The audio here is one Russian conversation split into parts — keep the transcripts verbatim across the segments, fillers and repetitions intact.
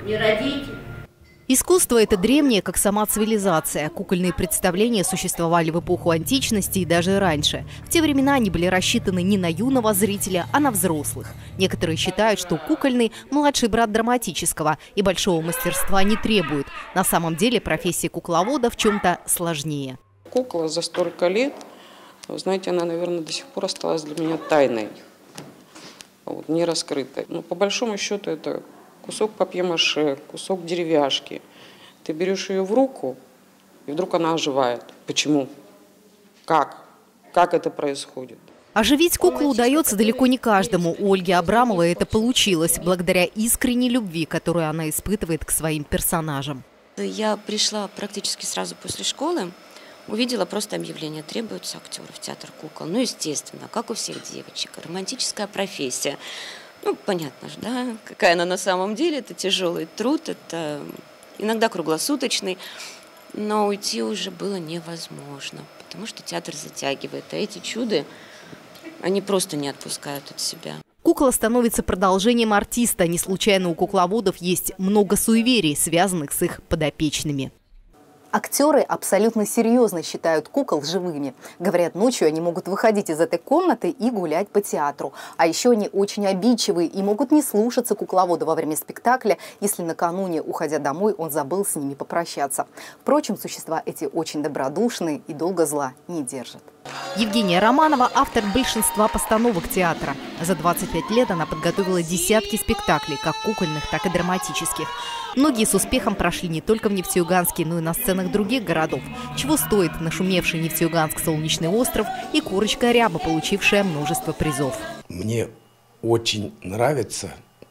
не родите. Искусство – это древнее, как сама цивилизация. Кукольные представления существовали в эпоху античности и даже раньше. В те времена они были рассчитаны не на юного зрителя, а на взрослых. Некоторые считают, что кукольный – младший брат драматического и большого мастерства не требует. На самом деле профессия кукловода в чем-то сложнее. Кукла за столько лет, вы знаете, она, наверное, до сих пор осталась для меня тайной, вот, не раскрытой. Но по большому счету это кусок папье-маше, кусок деревяшки. Ты берешь ее в руку, и вдруг она оживает. Почему? Как? Как это происходит? Оживить куклу удается далеко не каждому. У Ольги Абрамовой это получилось, благодаря искренней любви, которую она испытывает к своим персонажам. Я пришла практически сразу после школы, увидела просто объявление: требуются актеры в театр кукол. Ну, естественно, как у всех девочек, романтическая профессия. Ну, понятно же, да, какая она на самом деле. Это тяжелый труд, это иногда круглосуточный. Но уйти уже было невозможно, потому что театр затягивает. А эти чуды, они просто не отпускают от себя. Кукла становится продолжением артиста. Не случайно у кукловодов есть много суеверий, связанных с их подопечными. Актеры абсолютно серьезно считают кукол живыми. Говорят, ночью они могут выходить из этой комнаты и гулять по театру. А еще они очень обидчивые и могут не слушаться кукловода во время спектакля, если накануне, уходя домой, он забыл с ними попрощаться. Впрочем, существа эти очень добродушные и долго зла не держат. Евгения Романова – автор большинства постановок театра. За двадцать пять лет она подготовила десятки спектаклей, как кукольных, так и драматических. Многие с успехом прошли не только в Нефтеюганске, но и на сценах других городов. Чего стоит нашумевший Нефтеюганск «Солнечный остров» и «Курочка Ряба», получившая множество призов. Мне очень нравится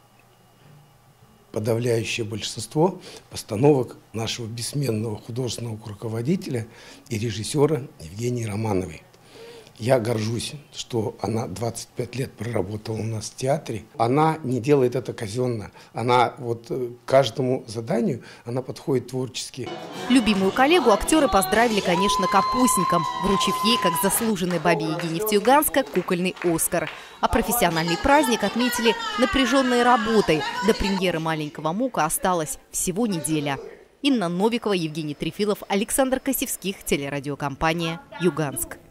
подавляющее большинство постановок нашего бессменного художественного руководителя и режиссера Евгении Романовой. Я горжусь, что она двадцать пять лет проработала у нас в театре. Она не делает это казенно. Она вот к каждому заданию она подходит творчески. Любимую коллегу актеры поздравили, конечно, капустником, вручив ей, как заслуженной бабе-яге Нефтеюганска, кукольный «Оскар». А профессиональный праздник отметили напряженной работой. До премьеры «Маленького Мука» осталась всего неделя. Инна Новикова, Евгений Трефилов, Александр Косевских, телерадиокомпания «Юганск».